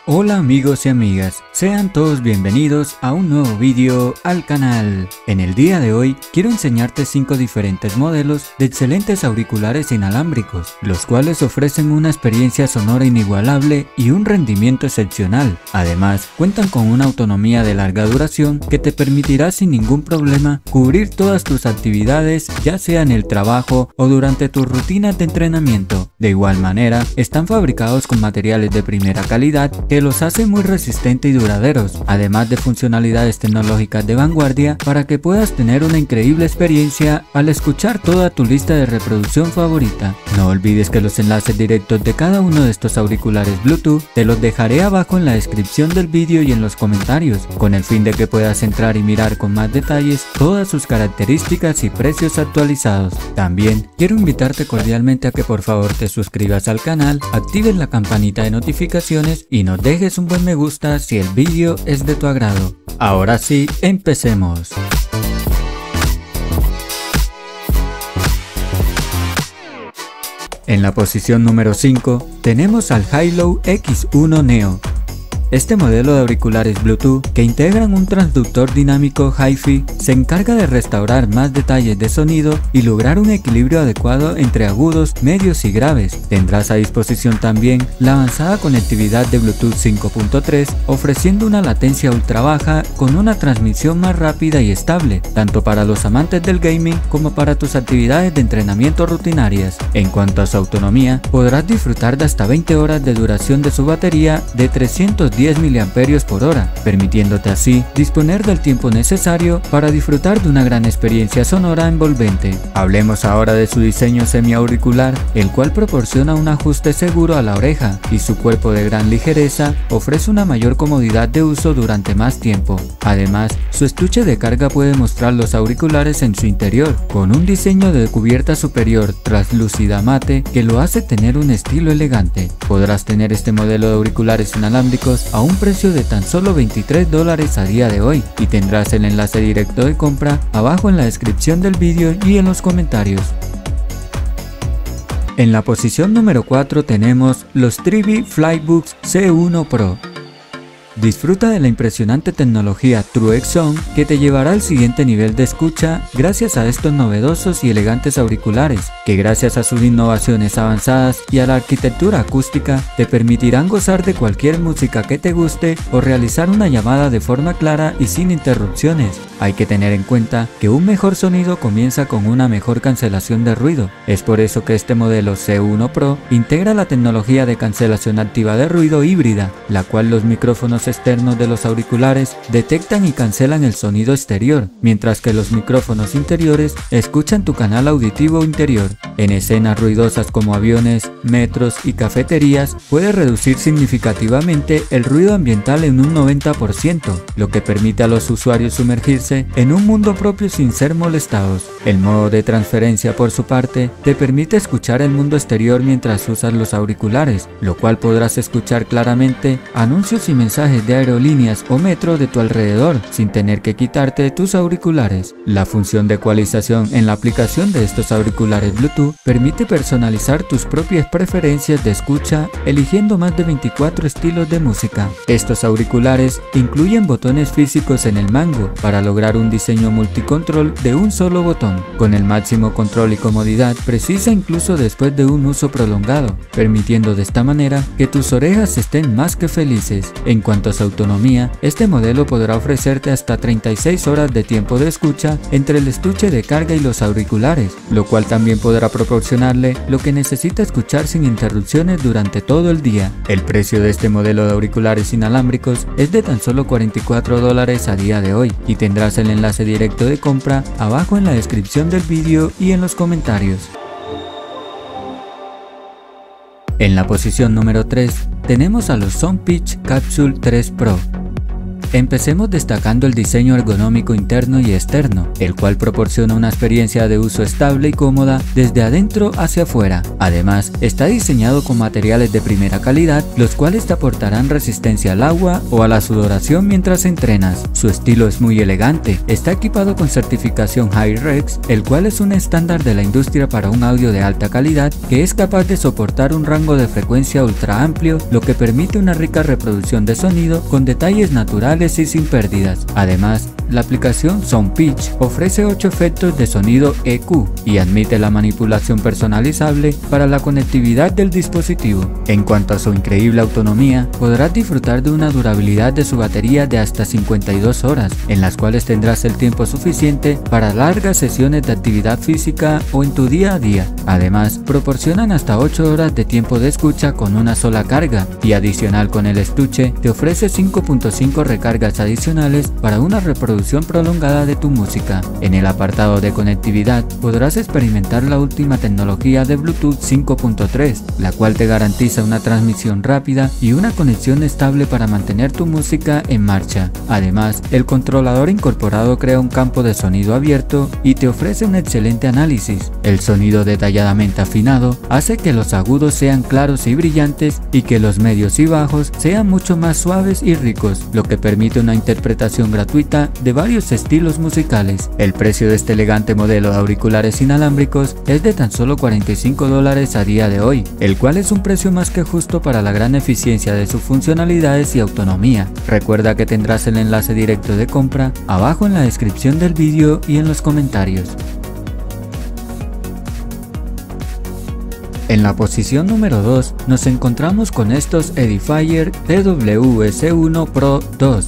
Hola amigos y amigas, sean todos bienvenidos a un nuevo vídeo al canal. En el día de hoy quiero enseñarte 5 diferentes modelos de excelentes auriculares inalámbricos, los cuales ofrecen una experiencia sonora inigualable y un rendimiento excepcional. Además, cuentan con una autonomía de larga duración que te permitirá sin ningún problema cubrir todas tus actividades, ya sea en el trabajo o durante tus rutinas de entrenamiento. De igual manera, están fabricados con materiales de primera calidad que los hace muy resistentes y duraderos, además de funcionalidades tecnológicas de vanguardia para que puedas tener una increíble experiencia al escuchar toda tu lista de reproducción favorita. No olvides que los enlaces directos de cada uno de estos auriculares Bluetooth te los dejaré abajo en la descripción del vídeo y en los comentarios, con el fin de que puedas entrar y mirar con más detalles todas sus características y precios actualizados. También quiero invitarte cordialmente a que por favor te suscribas al canal, actives la campanita de notificaciones y nos dejes un buen me gusta si el vídeo es de tu agrado. Ahora sí, empecemos. En la posición número 5 tenemos al Hilo X1 Neo. Este modelo de auriculares Bluetooth que integran un transductor dinámico Hi-Fi se encarga de restaurar más detalles de sonido y lograr un equilibrio adecuado entre agudos, medios y graves. Tendrás a disposición también la avanzada conectividad de Bluetooth 5.3, ofreciendo una latencia ultra baja con una transmisión más rápida y estable, tanto para los amantes del gaming como para tus actividades de entrenamiento rutinarias. En cuanto a su autonomía, podrás disfrutar de hasta 20 horas de duración de su batería de 310 mAh, permitiéndote así disponer del tiempo necesario para disfrutar de una gran experiencia sonora envolvente. Hablemos ahora de su diseño semiauricular, el cual proporciona un ajuste seguro a la oreja y su cuerpo de gran ligereza ofrece una mayor comodidad de uso durante más tiempo. Además, su estuche de carga puede mostrar los auriculares en su interior, con un diseño de cubierta superior translúcida mate que lo hace tener un estilo elegante. Podrás tener este modelo de auriculares inalámbricos a un precio de tan solo $23 a día de hoy y tendrás el enlace directo de compra abajo en la descripción del vídeo y en los comentarios. En la posición número 4 tenemos los Trivy Flybuds C1 Pro. Disfruta de la impresionante tecnología TrueX Sound que te llevará al siguiente nivel de escucha gracias a estos novedosos y elegantes auriculares, que gracias a sus innovaciones avanzadas y a la arquitectura acústica te permitirán gozar de cualquier música que te guste o realizar una llamada de forma clara y sin interrupciones. Hay que tener en cuenta que un mejor sonido comienza con una mejor cancelación de ruido. Es por eso que este modelo C1 Pro integra la tecnología de cancelación activa de ruido híbrida, la cual los micrófonos externos de los auriculares detectan y cancelan el sonido exterior, mientras que los micrófonos interiores escuchan tu canal auditivo interior. En escenas ruidosas como aviones, metros y cafeterías, puede reducir significativamente el ruido ambiental en un 90%, lo que permite a los usuarios sumergirse en un mundo propio sin ser molestados. El modo de transferencia, por su parte, te permite escuchar el mundo exterior mientras usas los auriculares, lo cual podrás escuchar claramente anuncios y mensajes de aerolíneas o metro de tu alrededor sin tener que quitarte tus auriculares. La función de ecualización en la aplicación de estos auriculares Bluetooth permite personalizar tus propias preferencias de escucha eligiendo más de 24 estilos de música. Estos auriculares incluyen botones físicos en el mango para lograr un diseño multicontrol de un solo botón, con el máximo control y comodidad precisa incluso después de un uso prolongado, permitiendo de esta manera que tus orejas estén más que felices. En cuanto a su autonomía, este modelo podrá ofrecerte hasta 36 horas de tiempo de escucha entre el estuche de carga y los auriculares, lo cual también podrá proporcionarle lo que necesita escuchar sin interrupciones durante todo el día. El precio de este modelo de auriculares inalámbricos es de tan solo $44 a día de hoy y tendrás el enlace directo de compra abajo en la descripción del vídeo y en los comentarios. En la posición número 3 tenemos a los Soundpitch Capsule 3 Pro. Empecemos destacando el diseño ergonómico interno y externo, el cual proporciona una experiencia de uso estable y cómoda desde adentro hacia afuera. Además, está diseñado con materiales de primera calidad, los cuales te aportarán resistencia al agua o a la sudoración mientras entrenas. Su estilo es muy elegante, está equipado con certificación HyREX, el cual es un estándar de la industria para un audio de alta calidad que es capaz de soportar un rango de frecuencia ultra amplio, lo que permite una rica reproducción de sonido con detalles naturales y sin pérdidas. Además, la aplicación SoundPitch ofrece 8 efectos de sonido EQ y admite la manipulación personalizable para la conectividad del dispositivo. En cuanto a su increíble autonomía, podrás disfrutar de una durabilidad de su batería de hasta 52 horas, en las cuales tendrás el tiempo suficiente para largas sesiones de actividad física o en tu día a día. Además, proporcionan hasta 8 horas de tiempo de escucha con una sola carga y adicional con el estuche te ofrece 5.5 recargas adicionales para una reproducción prolongada de tu música. En el apartado de conectividad podrás experimentar la última tecnología de Bluetooth 5.3, la cual te garantiza una transmisión rápida y una conexión estable para mantener tu música en marcha. Además, el controlador incorporado crea un campo de sonido abierto y te ofrece un excelente análisis. El sonido detalladamente afinado hace que los agudos sean claros y brillantes y que los medios y bajos sean mucho más suaves y ricos, lo que permite una interpretación gratuita de varios estilos musicales. El precio de este elegante modelo de auriculares inalámbricos es de tan solo $45 a día de hoy, el cual es un precio más que justo para la gran eficiencia de sus funcionalidades y autonomía. Recuerda que tendrás el enlace directo de compra abajo en la descripción del vídeo y en los comentarios. En la posición número 2 nos encontramos con estos Edifier TWS1 Pro 2.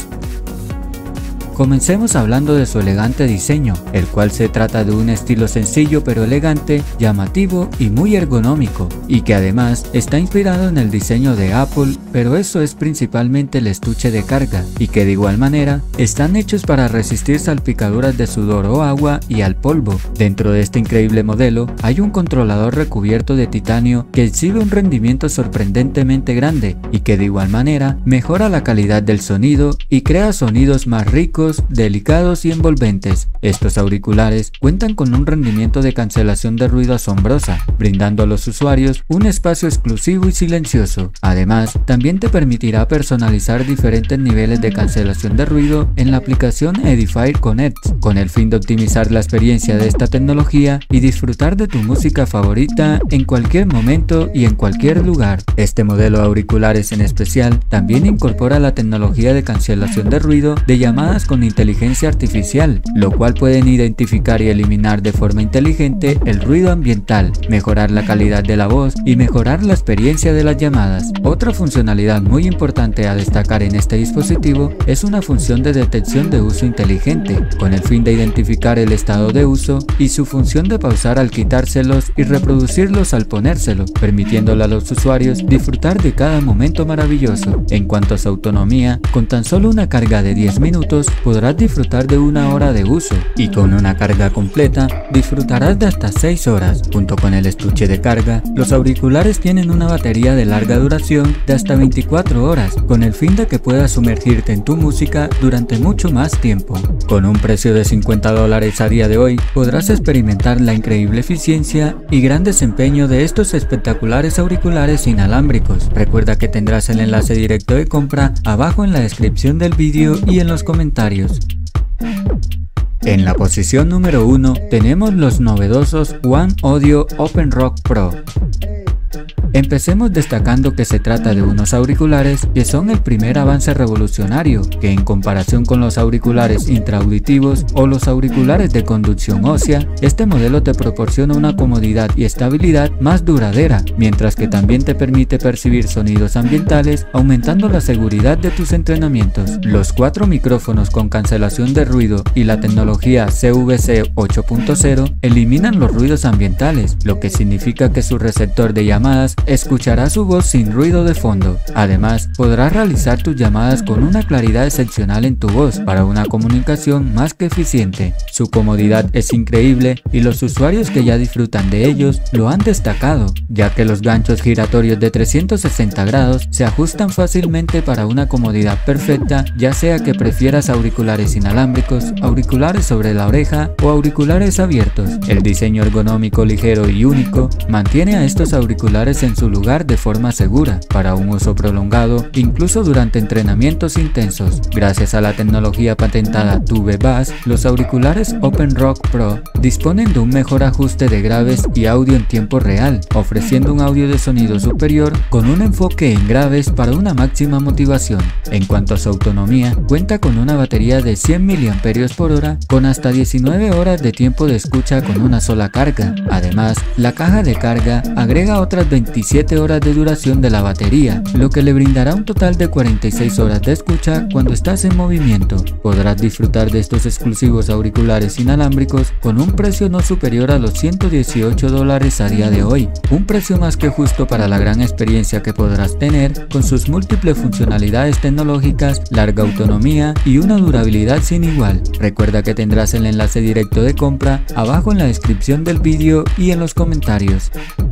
Comencemos hablando de su elegante diseño, el cual se trata de un estilo sencillo pero elegante, llamativo y muy ergonómico, y que además está inspirado en el diseño de Apple, pero eso es principalmente el estuche de carga, y que de igual manera están hechos para resistir salpicaduras de sudor o agua y al polvo. Dentro de este increíble modelo hay un controlador recubierto de titanio que exhibe un rendimiento sorprendentemente grande y que de igual manera mejora la calidad del sonido y crea sonidos más ricos, delicados y envolventes. Estos auriculares cuentan con un rendimiento de cancelación de ruido asombrosa, brindando a los usuarios un espacio exclusivo y silencioso. Además, también te permitirá personalizar diferentes niveles de cancelación de ruido en la aplicación Edifier Connect, con el fin de optimizar la experiencia de esta tecnología y disfrutar de tu música favorita en cualquier momento y en cualquier lugar. Este modelo de auriculares en especial también incorpora la tecnología de cancelación de ruido de llamadas con inteligencia artificial, lo cual pueden identificar y eliminar de forma inteligente el ruido ambiental, mejorar la calidad de la voz y mejorar la experiencia de las llamadas. Otra funcionalidad muy importante a destacar en este dispositivo es una función de detección de uso inteligente, con el fin de identificar el estado de uso y su función de pausar al quitárselos y reproducirlos al ponérselo, permitiéndole a los usuarios disfrutar de cada momento maravilloso. En cuanto a su autonomía, con tan solo una carga de 10 minutos podrás disfrutar de 1 hora de uso, y con una carga completa disfrutarás de hasta 6 horas. Junto con el estuche de carga, los auriculares tienen una batería de larga duración de hasta 24 horas, con el fin de que puedas sumergirte en tu música durante mucho más tiempo. Con un precio de $50 a día de hoy, podrás experimentar la increíble eficiencia y gran desempeño de estos espectaculares auriculares inalámbricos. Recuerda que tendrás el enlace directo de compra abajo en la descripción del vídeo y en los comentarios. En la posición número 1 tenemos los novedosos One Audio Open Rock Pro. Empecemos destacando que se trata de unos auriculares que son el primer avance revolucionario, que en comparación con los auriculares intraauditivos o los auriculares de conducción ósea, este modelo te proporciona una comodidad y estabilidad más duradera, mientras que también te permite percibir sonidos ambientales, aumentando la seguridad de tus entrenamientos. Los 4 micrófonos con cancelación de ruido y la tecnología CVC 8.0 eliminan los ruidos ambientales, lo que significa que su receptor de llamadas escucharás su voz sin ruido de fondo. Además, podrás realizar tus llamadas con una claridad excepcional en tu voz para una comunicación más que eficiente. Su comodidad es increíble y los usuarios que ya disfrutan de ellos lo han destacado, ya que los ganchos giratorios de 360 grados se ajustan fácilmente para una comodidad perfecta, ya sea que prefieras auriculares inalámbricos, auriculares sobre la oreja o auriculares abiertos. El diseño ergonómico ligero y único mantiene a estos auriculares en su lugar de forma segura para un uso prolongado, incluso durante entrenamientos intensos. Gracias a la tecnología patentada Tube Bass, los auriculares Open Rock Pro disponen de un mejor ajuste de graves y audio en tiempo real, ofreciendo un audio de sonido superior con un enfoque en graves para una máxima motivación. En cuanto a su autonomía, cuenta con una batería de 100 mAh con hasta 19 horas de tiempo de escucha con una sola carga. Además, la caja de carga agrega otras 27 horas de duración de la batería, lo que le brindará un total de 46 horas de escucha cuando estás en movimiento. Podrás disfrutar de estos exclusivos auriculares inalámbricos con un precio no superior a los $118 a día de hoy, un precio más que justo para la gran experiencia que podrás tener con sus múltiples funcionalidades tecnológicas, larga autonomía y una durabilidad sin igual. Recuerda que tendrás el enlace directo de compra abajo en la descripción del vídeo y en los comentarios.